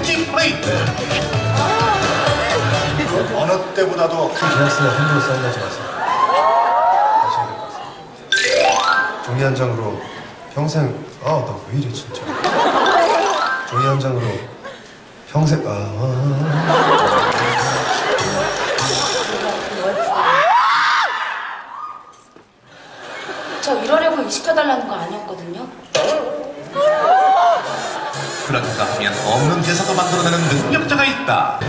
엣지 브레이크. 어느 때보다도 큰 계약서에 함부로 사인하지 마세요. 하셔야 될 것 같습니다. 종이 한 장으로 평생 나 왜 이래 진짜. 종이 한 장으로 평생 저 이러려고 일 시켜달라는 거 아니었거든요. 그런가 하면 없는 대사도 만들어내는 능력자가 있다.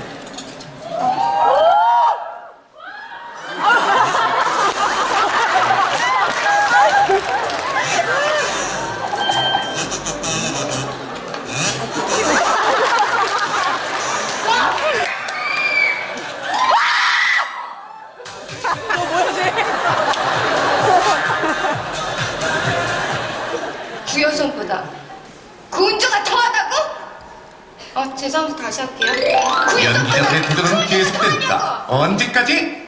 구연성보다 구운조가 더하다고? 죄송합니다. 다시 할게요. 연기자들의 도전은 계속된다. 언제까지?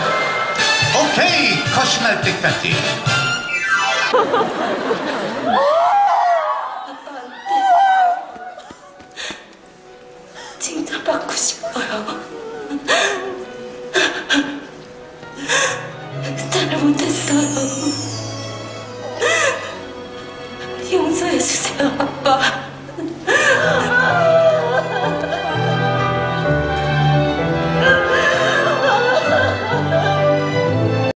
오케이, 컷이 날 때까지.